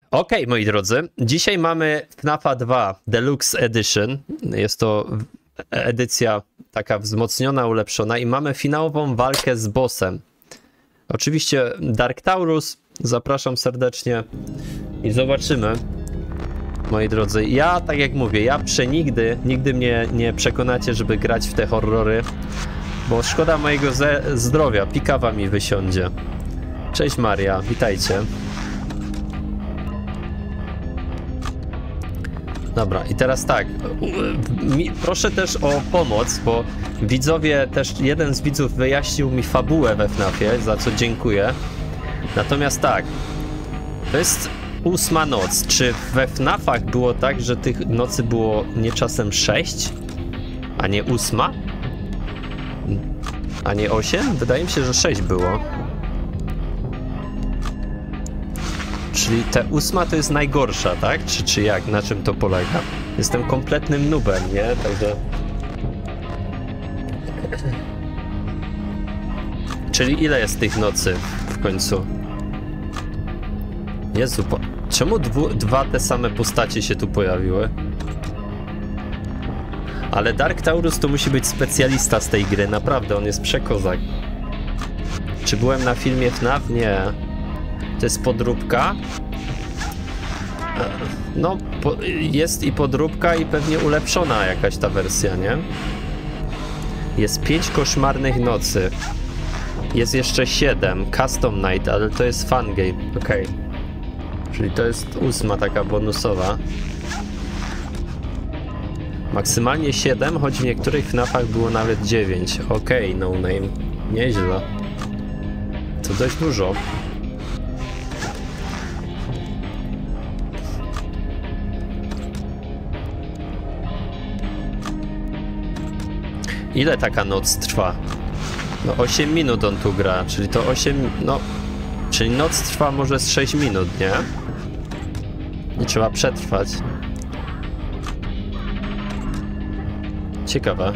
Okej, moi drodzy, dzisiaj mamy FNAFa 2 Deluxe Edition. Jest to edycja taka wzmocniona, ulepszona i mamy finałową walkę z bossem. Oczywiście Dark Taurus, zapraszam serdecznie i zobaczymy, moi drodzy. Ja, tak jak mówię, ja nigdy mnie nie przekonacie, żeby grać w te horrory, bo szkoda mojego zdrowia, pikawa mi wysiądzie. Cześć Maria, witajcie. Dobra, i teraz tak, proszę też o pomoc, bo widzowie, też jeden z widzów wyjaśnił mi fabułę we FNAFie, za co dziękuję. Natomiast tak, to jest 8. noc. Czy we FNAFach było tak, że tych nocy było nie czasem 6, a nie 8? A nie 8? Wydaje mi się, że 6 było. Czyli ta 8 to jest najgorsza, tak? Czy jak? Na czym to polega? Jestem kompletnym noobem, nie? Także... Czyli ile jest tych nocy w końcu? Jezu, czemu dwa te same postacie się tu pojawiły? Ale Dark Taurus to musi być specjalista z tej gry, naprawdę, on jest przekozak. Czy byłem na filmie FNAF? Nie. To jest podróbka. No, jest i podróbka i pewnie ulepszona jakaś ta wersja, nie? Jest 5 koszmarnych nocy. Jest jeszcze 7. Custom Night, ale to jest fun game. Okej. Czyli to jest 8 taka bonusowa. Maksymalnie 7, choć w niektórych FNAFach było nawet 9. Okej, no name. Nieźle. To dość dużo. Ile taka noc trwa? No 8 minut on tu gra, czyli to 8, no... Czyli noc trwa może z 6 minut, nie? Nie trzeba przetrwać. Ciekawe.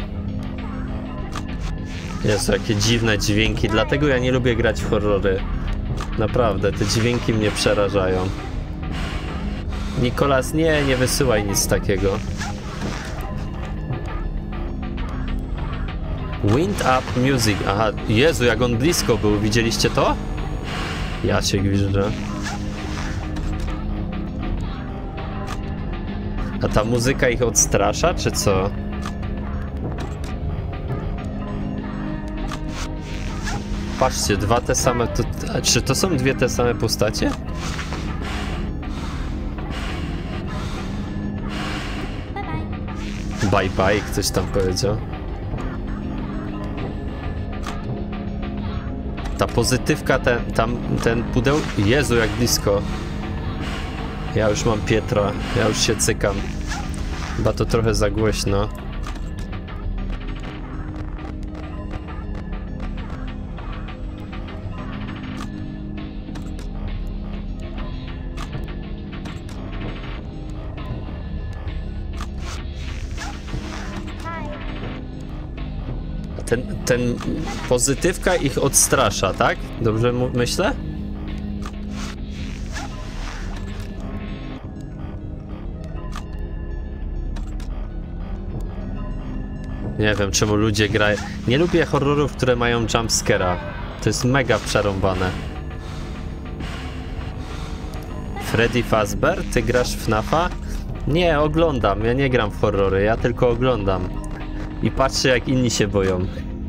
Jezu, jakie dziwne dźwięki, dlatego ja nie lubię grać w horrory. Naprawdę, te dźwięki mnie przerażają. Nikolas, nie wysyłaj nic takiego. Wind Up Music. Aha, Jezu, jak on blisko był. Widzieliście to? Ja cię gwiżdżę. A ta muzyka ich odstrasza, czy co? Patrzcie, dwa te same... Czy to są dwie te same postacie? Bye bye, ktoś tam powiedział. Ta pozytywka, ten pudeł... Jezu, jak blisko. Ja już mam Pietra, ja już się cykam. Chyba to trochę za głośno. Ten pozytywka ich odstrasza, tak? Dobrze myślę? Nie wiem, czemu ludzie grają. Nie lubię horrorów, które mają jumpscare'a. To jest mega przerąbane. Freddy Fazbear? Ty grasz w FNAFa? Nie, oglądam. Ja nie gram w horrory, ja tylko oglądam. I patrzę, jak inni się boją.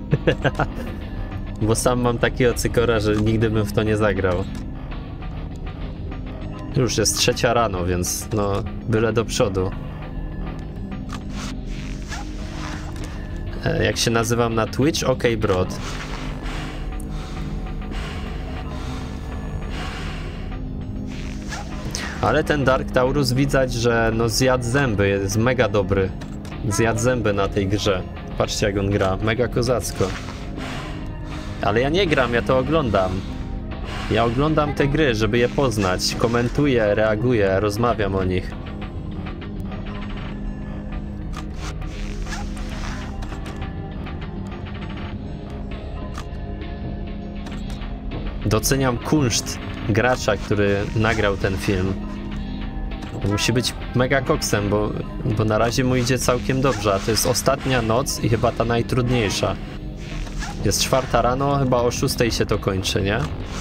Bo sam mam takiego cykora, że nigdy bym w to nie zagrał. Już jest 3 rano, więc no, byle do przodu. Jak się nazywam na Twitch? Okej, Brod. Ale ten Dark Taurus widać, że no zjadł zęby, jest mega dobry. Zjadł zęby na tej grze. Patrzcie, jak on gra, mega kozacko. Ale ja nie gram, ja to oglądam. Ja oglądam te gry, żeby je poznać. Komentuję, reaguję, rozmawiam o nich. Doceniam kunszt gracza, który nagrał ten film. Musi być mega koksem, bo na razie mu idzie całkiem dobrze, a to jest ostatnia noc i chyba ta najtrudniejsza. Jest 4 rano, chyba o 6 się to kończy, nie?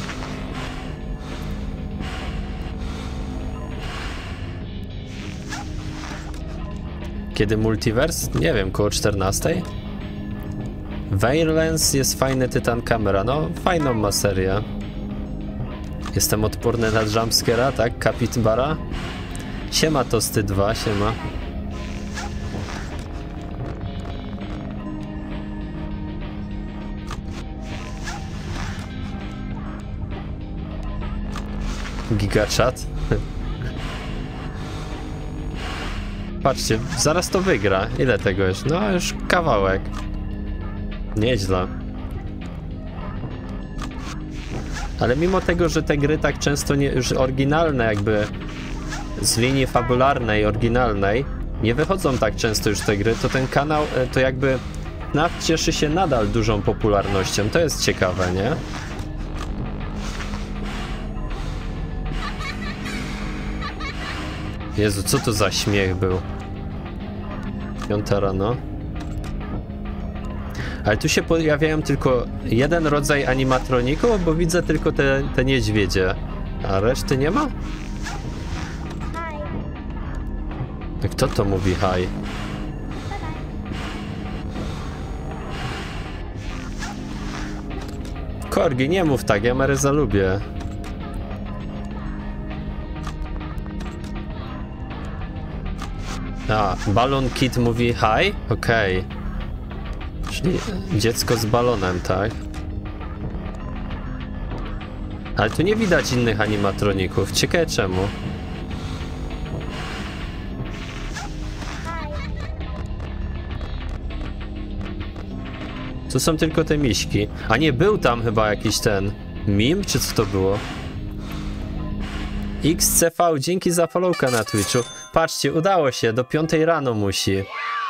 Kiedy multiverse? Nie wiem, koło 14? Violence jest fajny tytan kamera, no fajną ma serię. Jestem odporny na jumpscare'a, tak? Capybara? Siema Tosty 2, siema. Gigachat. Patrzcie, zaraz to wygra. Ile tego jest? No już kawałek. Nieźle. Ale mimo tego, że te gry tak często już oryginalne jakby z linii fabularnej, oryginalnej nie wychodzą tak często już te gry, to ten kanał to jakby FNAF cieszy się nadal dużą popularnością. To jest ciekawe, nie? Jezu, co to za śmiech był? 5 rano. Ale tu się pojawiają tylko jeden rodzaj animatroników, bo widzę tylko te niedźwiedzie. A reszty nie ma? Kto to mówi hi? Korgi, nie mów tak, ja Maryza lubię. A, Balon Kid mówi hi? Okej. Czyli dziecko z balonem, tak? Ale tu nie widać innych animatroników. Ciekawe czemu. Tu są tylko te miśki. A nie, był tam chyba jakiś ten meme, czy co to było? XCV, dzięki za followka na Twitchu. Patrzcie, udało się, do 5 rano musi.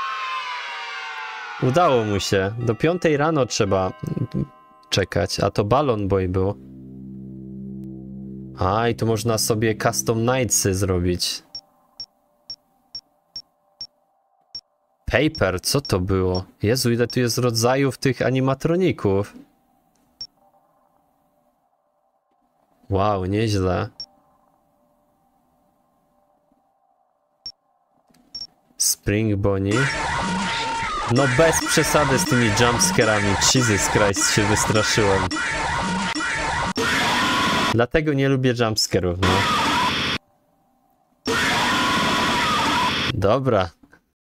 Udało mu się. Do 5 rano trzeba czekać, a to Balon Boy był. A, i tu można sobie custom nightsy zrobić. Paper, co to było? Jezu, ile tu jest rodzajów tych animatroników. Wow, nieźle. Spring Bonnie. No bez przesady z tymi jumpscarami. Jesus Christ, się wystraszyłem. Dlatego nie lubię jumpscarów, no. Dobra.